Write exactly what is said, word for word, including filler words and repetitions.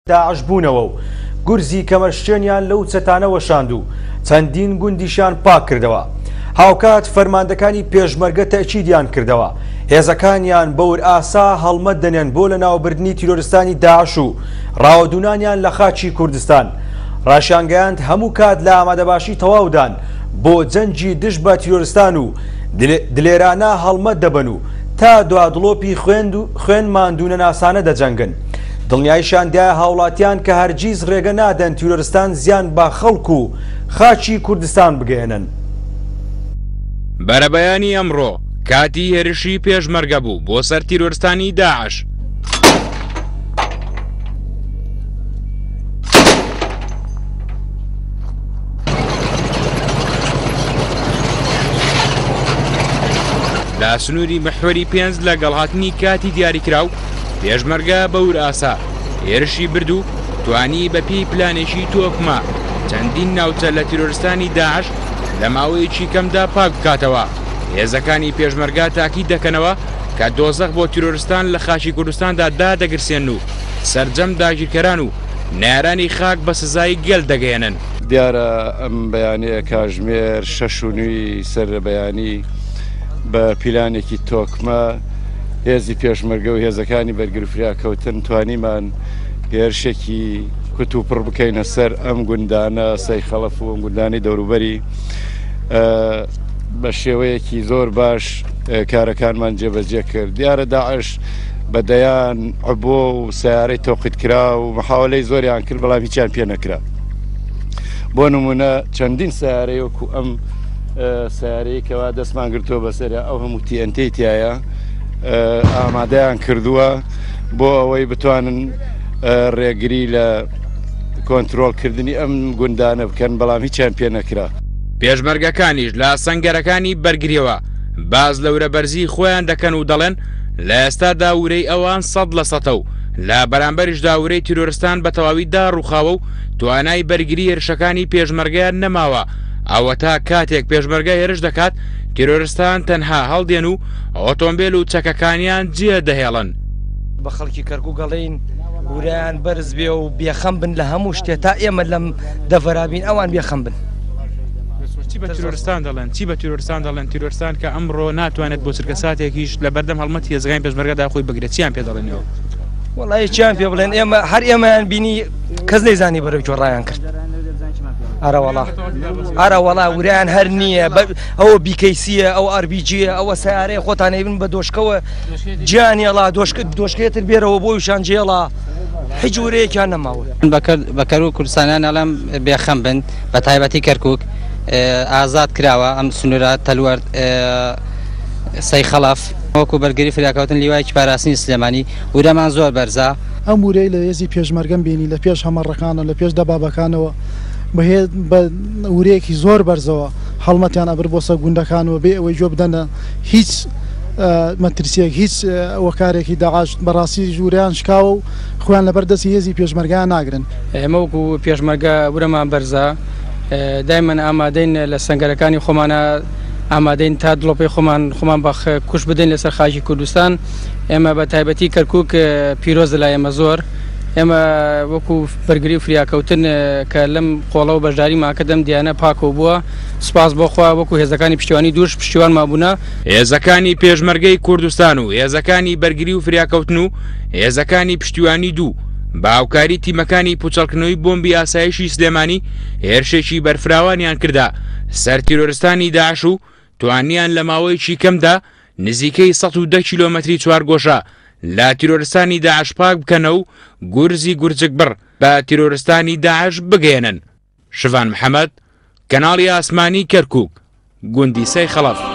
داعش بوونەوە و گورزی کەمەشتێنیان لەو چەتانە وەشاند و چەندین گوندیشیان پاک کردەوە. هاوکات فەرماندەکانی پێشمەرگە تەکیدیان کردەوە هێزەکانیان بەور ئاسا هەڵمەت دەنێن بۆ لە ناوبردنی تیرۆریستانی داعش و ڕاوەدونانیان لە خاچی کوردستان. ڕاشیانگەیاند هەموو کات لە ئامادەباشی تەواودان بۆ جەنجی دژ بە تیرۆریستان و دلێرانە هەڵمەت دەبن و تا دوادڵۆپی خوێن ماندوونە ناسانە دەجەنگن. دڵنیایشان دایە هاوڵاتیان کە هەرگیز ڕێگە نادەن تیرۆریستان زیان بە خەڵک و خاچی کوردستان بگەێنن. بەرەبەیانی ئەمڕۆ کاتی هێرشی پێشمەرگە بوو بۆ سەر تیرۆریستانی داعش. لە سنووری محوەری پێنج لەگەڵ هاتنی کاتی دیاریکراو پێشمەرگە بەور ئاسا هێرشی برد و توانی بە پێی پلانێکی تۆکما چەندین ناوچە لە تیرۆریستانی داعش لە ماوەیەکی کەمدا پاک بکاتەوە. هێزەکانی پێشمەرگە تاکید دەکەنەوە کە دۆزەخ بۆ تیرۆریستان لە خاچی کوردستاندا دادەگرسێن و سەرجەم داگیرکەران و نارانی خاک بە سزای گەل دەگەێنن. دیارە ئەم بەیانەیە کاژمێر شەش و نوێی سەر بەیانی بە پیلانێکی تۆکمە هێزی پێشمەرگە و هێزەکانی بەرگرفریا کەوتن توانیمان هێرشێکی کوت و پڕ بکەینە سەر ئەم گوندانە سەی خەڵەف و ئەم گوندانی دەوروبەری بە شێوەیەکی زۆر باش کارەکانمان جێبەجێ کرد. دیارە داعش بەدەیان عبۆ و سیارەی تۆقیت کرا و محاولەی زۆریان کرد بەڵام هیچیان پێ نەکرا. بۆ نمونە چەندین سیارەی وەکو ئەم سیارەی کەوا دەستمان گرتووە بەسەرە ئەو هەموو تی ئەن تێی تایە ئامادەیان کردووە بۆ ئەوەی بتوانن ڕێگری لە کۆنتترۆلکردنی ئەم گوندانە بکەن بەڵام هیچیان پێ نەکرا. پێشمەرگەکانیش لە سەنگەرەکانی بەرگریەوە باز لەورە بەرزی خۆیان دەکەن و دەڵێن لە ئێستا داورەی ئەوان سەد لە سەتە و لە بەرامبەریش داورەی تیرۆریستان بە تەواویدا ڕووخاوە و توانای بەرگری هێرشەکانی پێشمەرگەیان نەماوە. ئەوە تا کاتێک پێشمەرگە هێرش دەکات تیرۆریستان تەنها هەڵدێن و ئۆتۆمبیل و چەکەکانیان جێ دەهێڵن. بە خەڵکی کەرکوو گەڵین ورایان بەرز بێ و بێخەم بن لە هەموو شتێ تا ئێمە لەم دەڤەرابین ئەوان بێخەم بن. چی بە تیرۆریستان دەڵێن چی بە تیرۆریستان دەڵێن تیرۆریستان کە ئەمڕۆ ناتوانێت بۆ چرکە ساتێکیش لە بەردەم هەڵمەتی هێزەکانی پێشمەرگەدا خۆی بگرێت چیان پێ دەڵێنەوە؟ وەڵی چیان پێ بڵێن ئێمە هەر ئێمەیان بینی کەس نەیزانی بەرەو جۆڕایان کرد. ئارە وەڵا ئارە وەڵا ورایان هەر نییە ئەوە بیکەیسیە ئەو ئاربیجیە ئەوە سیارەیە خۆتان هەیبن بە دۆشکەوە گیانیێڵا دۆشکێتر بێرەوە بۆی شانجێڵا هیچ ورەیەکیان نەماوە. بەکەر و کوردستانیان ئەڵام بێخەم بن بە تایبەتی کەرکووک ئازاد کراوە ئەم سنوورە تەلوەرد سەی خەڵەف وەکو بەرگری فراکەوتن لیوایکی پاراستنی سلێمانی ورەمان زۆر بەرزە. ئەم ورەی لە هێزی پێشمەرگەم بینی لە پێش هەمەڕەکانە لە پێش دەبابەکانەوە بە ورەیەکی زۆر بەرزەوە هەڵمەتیان ئەبر بۆ سە گوندەکانەوە بێ ئەوەی جۆ بدەنە هیچ مەترسیەک هیچ وەکارێکی داعش بەڕاستی ژووریان شکاوە و خۆیان لە بەردەستی هێزی پێشمەرگیان ناگرن. ئێمە وەکو پێشمەرگە ورەمان بەرزە دایمەن ئامادەین لە سەنگەرەکانی خۆمانە ئامادەین تا دڵۆپی خۆمان خۆمان بە کوش بدەین لەسەر خاکی کوردستان. ئێمە بە تایبەتی کەرکووک پیرۆزە لای ئێمە زۆر ئێمە وەکو بەرگری و فریاکەوتن کە لەم قۆڵە و بەشداری ماکەدەم دیانە پاکەوە بووە سوپاس بۆخوا وەکو هێزەکانی پشتیوانی دووش پشتیوان مابوونا هێزەکانی پێشمەرگەی کوردستان و هێزەکانی بەرگری و فریاکەوتن و هێزەکانی پشتیوانی دوو باوکاری تیمەکانی پوچەڵکردنەوەی بۆمبی ئاسایشی سلێمانی هێرشێکی بەرفراوانیان کردا سەر تیرۆریستانی داعش و توانیان لە ماوەیەکی کەمدا نزیکەی سەد و دە کیلۆمەتری چوارگۆشە لا تیرۆریستانی داعش پاک بکەنە و گورزی گورجک بڕ بە تیرۆریستانی داعش بگەێنن. شڤان محەممەد کەناڵی ئاسمانی کەرکووک گوندی سەی خەڵەف.